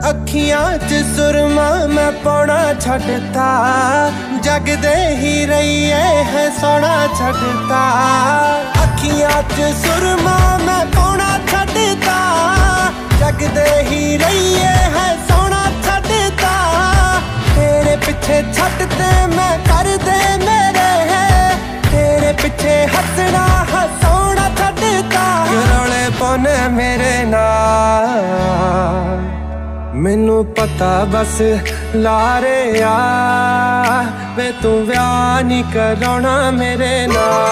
अखियां च सुरमा मैं पौना छटता, जगदे ही रहिए है सोना छटता। अखियां च सुरमा मैं पौना छटता, जगदे ही रहिए है सोना छटता। तेरे पिछे छटते मैं कर दे मेरे है, तेरे पिछे हंसना हंसाना छटता। रौले पौने मेरे नाल, मैनू पता बस लारे आ वे तू व्याह नहीं कराना मेरे नाल।